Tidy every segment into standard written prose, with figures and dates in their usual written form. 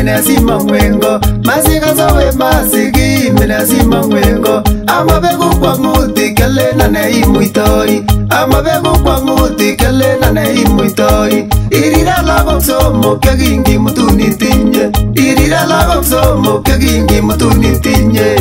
minasima mwengo masika sawe masiki minasima mwengo amabegu kwa nguti kalena na imuitoi amabegu kwa nguti kalena na imuitoi irira lagok somo kagingi mutuni tinye irira lagok somo kagingi mutuni tinye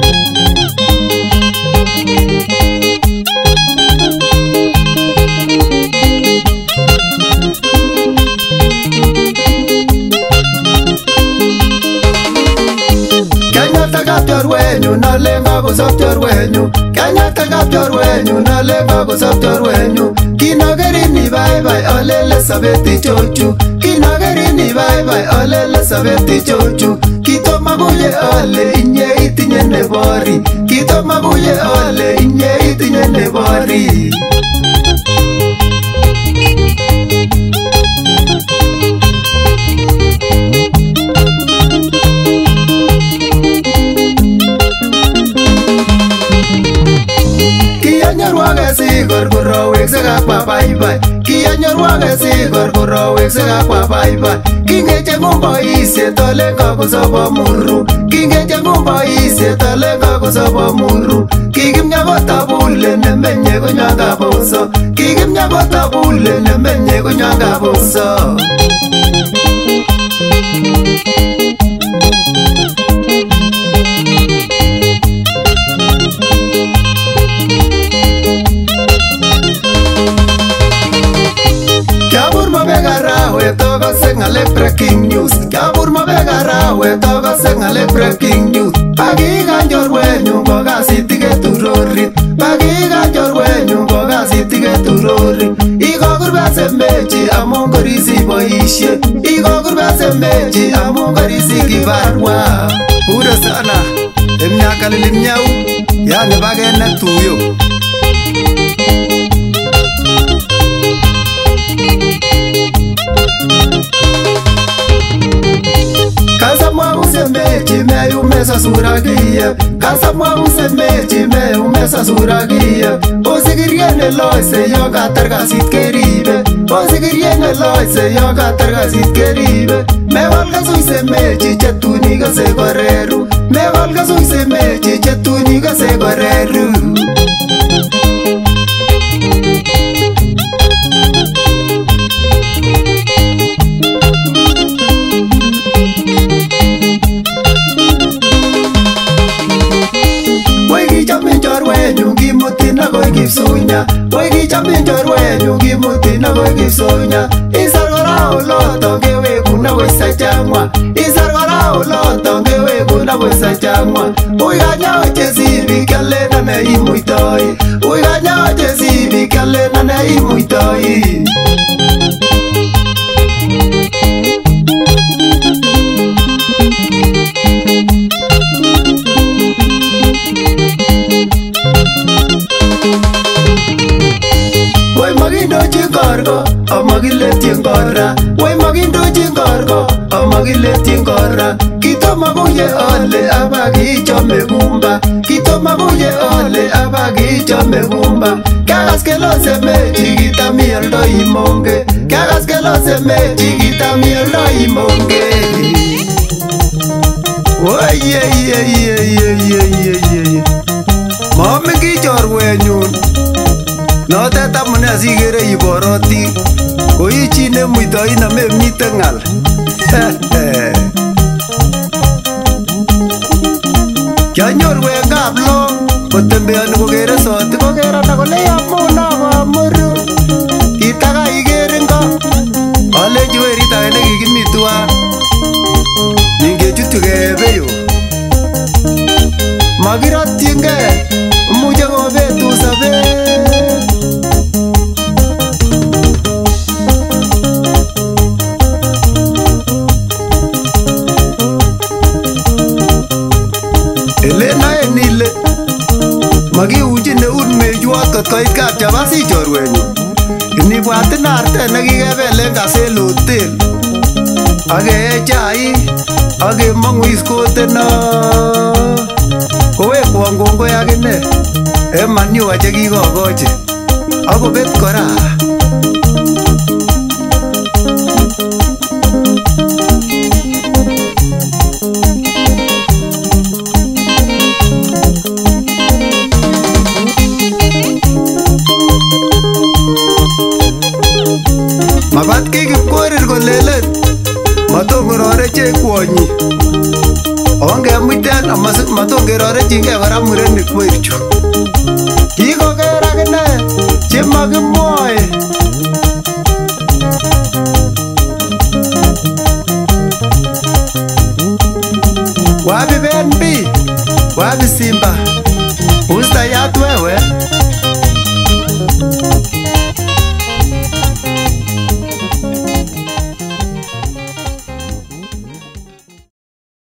Jorwenyu no lenga go sop jorwenyu Kanyata kap jorwenyu no lenga go sop jorwenyu Kinogerini bye bye olele sabeti chochu Kinogerini bye bye olele sabeti chochu Kito mabuye ole inye itinye nebori Kito mabuye ole inye itinye nebori Gorgorowek sega kwa bye bye Kiyanyorwage si gorgorowek sega kwa bye bye Kingeche ngumbo ise tolenga kusobo muru Kingeche ngumbo ise tolenga kusobo muru Kikimnya kotabule nemenye kunyanga boso Kikimnya kotabule nemenye kunyanga boso Togo sengale breaking news Kabur mabegara we togo sengale breaking news Pagiga jorwenyu boga sitige turori Pagiga jorwenyu boga sitige turori Igo kurbase mechi amongorisi boishe Igo kurbase mechi amongorisi kibarwa Pura sana emnyaka lilimnyau yani bagena tuyo Kasamwa usemechi me umesa suragia Kasamwa usemechi me umesa suragia Osigiriene loise yoga targasit keribe Osigiriene loise yoga targasit keribe Me walga suisemechi chetuni gase goreru Me walga suisemechi chetuni gase goreru Kipsunya, boy kichamin jorwenyu kimutina boy kipsunya. Isar gora uloto kewe kuna boy sajamwa. Isar gora uloto kewe kuna boy sajamwa. Uiganya ochesibi kalena na imuitoi. Uiganya ochesibi kalena na imuitoi. Amagile tiengora, way magindo tiengora, amagile tiengora. Kito mabuye ole abagi chome gumba, kito mabuye ole abagi chome gumba. Kagas que lo se me chiquita mierda y monge, kagas que lo se me chiquita mierda y monge. Oye, mami ki jorwenyun. No te tamune asigere iboroti Koi chine muito ina me mitengal Kyanyor wenga blo Kotembeani kogere soti kogere na kole yamuna mamuru Itaga igeringo Ole juerita ene kikimitua Ninge chutu gebeyo Magiratinge Muje gobetu sabe Magiuchi neun mejuot kot koit kap chabasi chorwenyu Inibwatin arte nekikebele kasel hotel Ake chai Ake mangu iskoteno Kowekwon kongoi akine Emanyua chekikokochi Akobet kora Mat kikipkorir kolelet matongorore che kwonyi ongemuiten matongerorechingei kora murenik werchu kikoker akine chemakimwoe wapi Ben B wapi Simba ustayat wewe